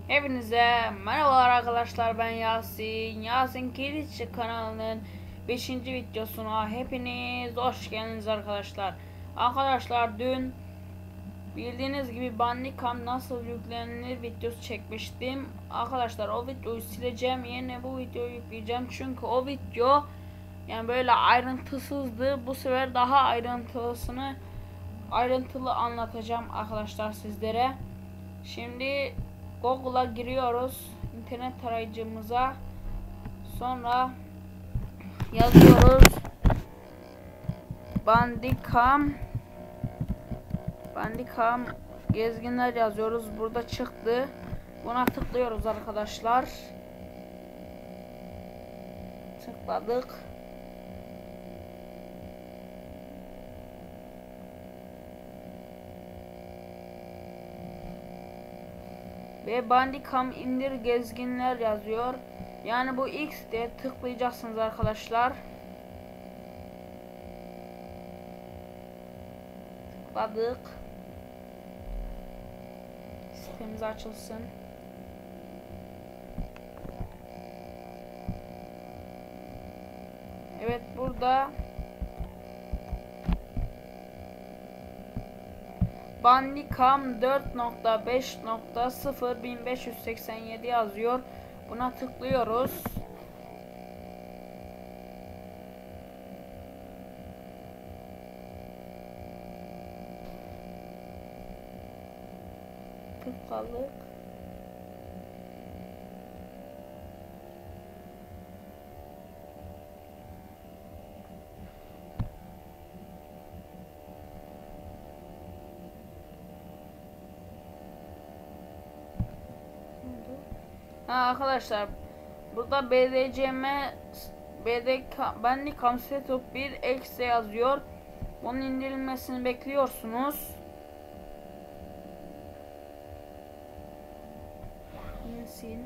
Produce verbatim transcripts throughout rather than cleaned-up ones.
Hepinize merhabalar arkadaşlar, ben Yasin. Yasin Kiliççi kanalının beşinci videosuna hepiniz hoş geldiniz arkadaşlar. Arkadaşlar dün bildiğiniz gibi Bandicam nasıl yüklenilir videosu çekmiştim. Arkadaşlar o videoyu sileceğim, yerine bu videoyu yükleyeceğim. Çünkü o video yani böyle ayrıntısızdı. Bu sefer daha ayrıntılısını ayrıntılı anlatacağım arkadaşlar sizlere. Şimdi Google'a giriyoruz, internet tarayıcımıza, sonra yazıyoruz Bandicam Bandicam gezginler yazıyoruz. Burada çıktı. Buna tıklıyoruz arkadaşlar. Tıkladık. Ve Bandicam indir gezginler yazıyor. Yani bu X'de tıklayacaksınız arkadaşlar. Tıkladık. Sitemiz açılsın. Evet, burada Bandicam dört nokta beş nokta sıfır bin beş yüz seksen yedi yazıyor. Buna tıklıyoruz. Tıkladık. Ha, arkadaşlar burada B D C M Bandicam Setup bir exe yazıyor. Bunun indirilmesini bekliyorsunuz. Sil.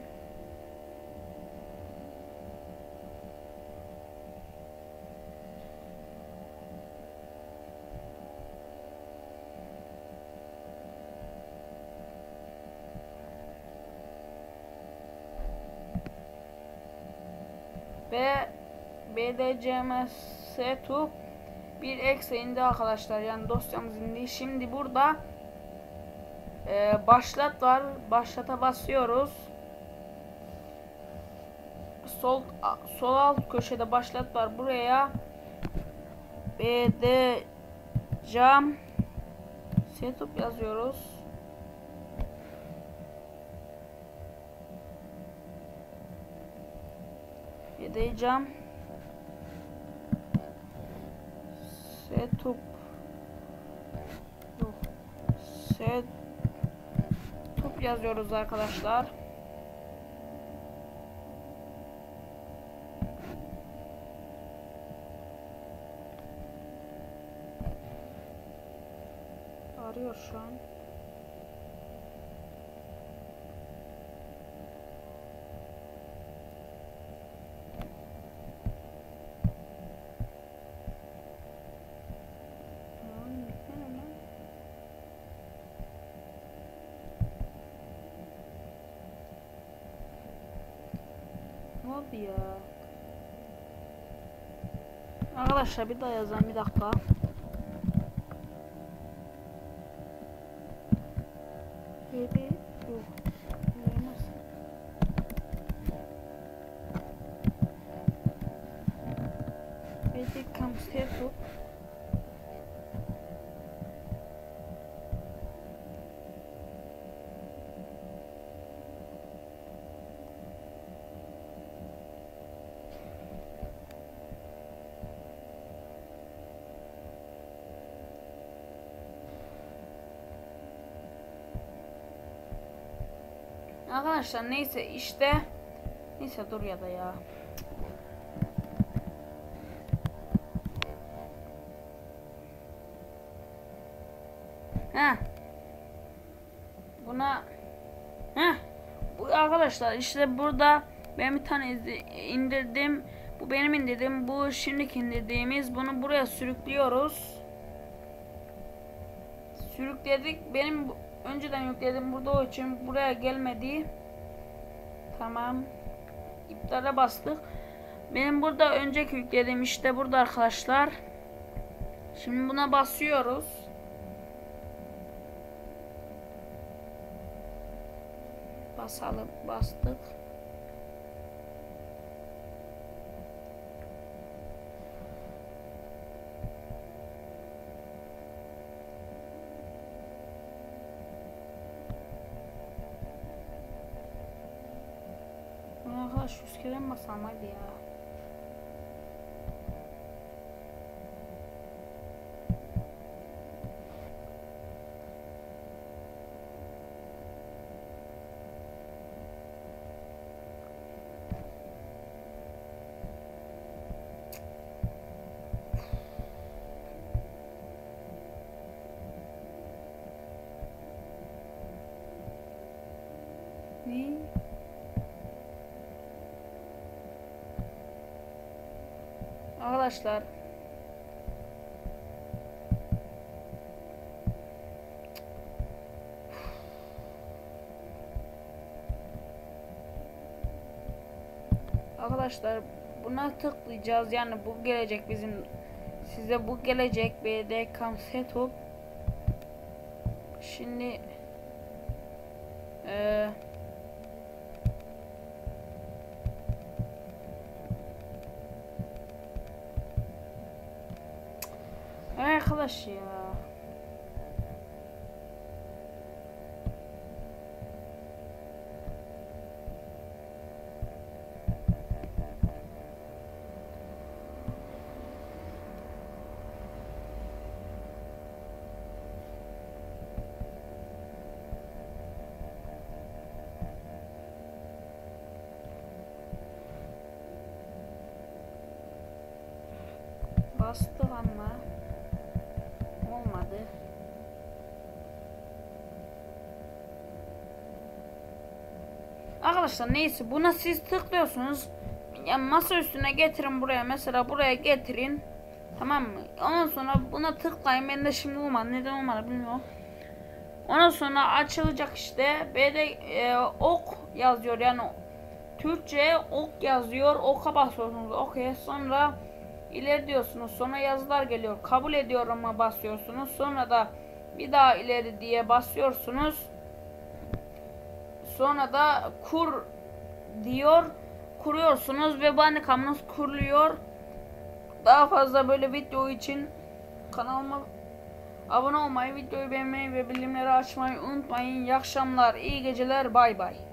Ve B D C M Setup bir exe indi arkadaşlar, yani dosyamız indi. Şimdi burada e, başlat var, başlata basıyoruz. Sol sol alt köşede başlat var, buraya B D C M Setup yazıyoruz. B D C M Setup Setup yazıyoruz arkadaşlar. Arıyor şu an. Ne oldu ya? Arkadaşlar bir daha yazalım, bir dakika. Yedi yok. Bandicam Setup Arkadaşlar neyse işte, neyse dur ya da ya. Heh. Buna heh. Bu arkadaşlar işte burada ben bir tane indirdim. Bu benim indirdiğim, bu şimdiki indirdiğimiz. Bunu buraya sürüklüyoruz. Sürükledik. Benim önceden yükledim burada, o için buraya gelmedi. Tamam. İptale bastık. Benim burada önceki yüklediğim işte burada arkadaşlar. Şimdi buna basıyoruz. Basalım, bastık. Arkadaş yüz kere mi basam hadi ya. Ne? Arkadaşlar Arkadaşlar buna tıklayacağız, yani bu gelecek, bizim size bu gelecek B D Cam Setup. Şimdi eee arkadaş ya. Bastık ama olmadı. Arkadaşlar neyse, buna siz tıklıyorsunuz. Yani masa üstüne getirin, buraya mesela buraya getirin. Tamam mı? Ondan sonra buna tıklayın. Ben de şimdi olmadı. Neden olmadı bilmiyorum. Ondan sonra açılacak işte. B'de e, ok yazıyor. Yani Türkçe ok yazıyor. Oka basıyorsunuz. Okey. Sonra ileri diyorsunuz. Sonra yazılar geliyor. Kabul ediyorum'a basıyorsunuz. Sonra da bir daha ileri diye basıyorsunuz. Sonra da kur diyor. Kuruyorsunuz ve Bandicam'ınız kuruluyor. Daha fazla böyle video için kanalıma abone olmayı, videoyu beğenmeyi ve bildirimleri açmayı unutmayın. İyi akşamlar, iyi geceler, bay bay.